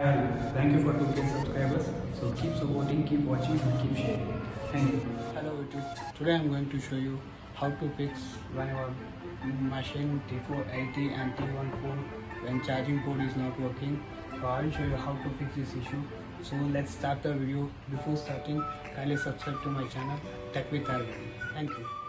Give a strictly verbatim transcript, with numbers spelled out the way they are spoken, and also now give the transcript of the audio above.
And thank you for two K subscribers. So keep supporting, keep watching, and keep sharing. Thank you. Hello YouTube. Today I'm going to show you how to fix when your machine T four eighty and T fourteen when charging port is not working. So I will show you how to fix this issue. So let's start the video. Before starting, kindly subscribe to my channel Tech with Arvind. Thank you.